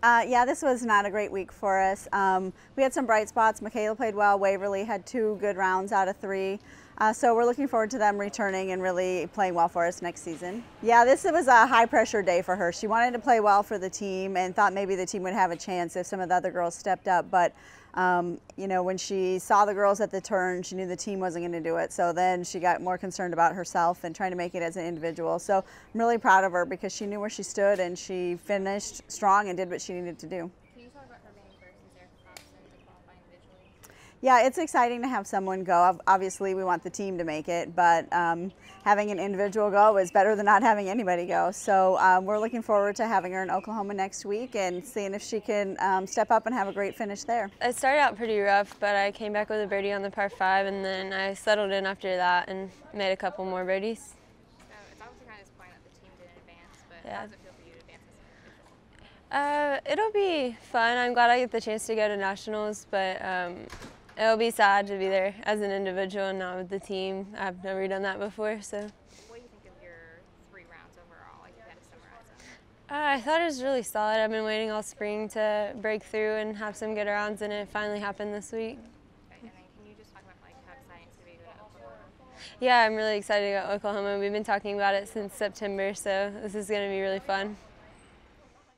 Yeah, this was not a great week for us. We had some bright spots. Michaela played well. Waverly had 2 good rounds out of 3. So we're looking forward to them returning and really playing well for us next season. Yeah, this was a high pressure day for her. She wanted to play well for the team and thought maybe the team would have a chance if some of the other girls stepped up. But you know, when she saw the girls at the turn, she knew the team wasn't going to do it. So then she got more concerned about herself and trying to make it as an individual. So I'm really proud of her because she knew where she stood and she finished strong and did what she needed to do. Can you talk about her main versus Erica Thompson to qualify individually? Yeah, it's exciting to have someone go. Obviously, we want the team to make it, but having an individual go is better than not having anybody go. So we're looking forward to having her in Oklahoma next week and seeing if she can step up and have a great finish there. It started out pretty rough, but I came back with a birdie on the par 5, and then I settled in after that and made a couple more birdies. So it's obviously kind of disappointing that the team didn't advance, but Yeah. how does it feel for you to advance as an individual? It'll be fun. I'm glad I get the chance to go to nationals, but it'll be sad to be there as an individual and not with the team. I've never done that before, so. What do you think of your 3 rounds overall, like you had to summarize them? I thought it was really solid. I've been waiting all spring to break through and have some good rounds, and it finally happened this week. Okay, and then can you just talk about like how exciting it's going to be to go to Oklahoma? Yeah, I'm really excited to go to Oklahoma. We've been talking about it since September, so this is going to be really fun.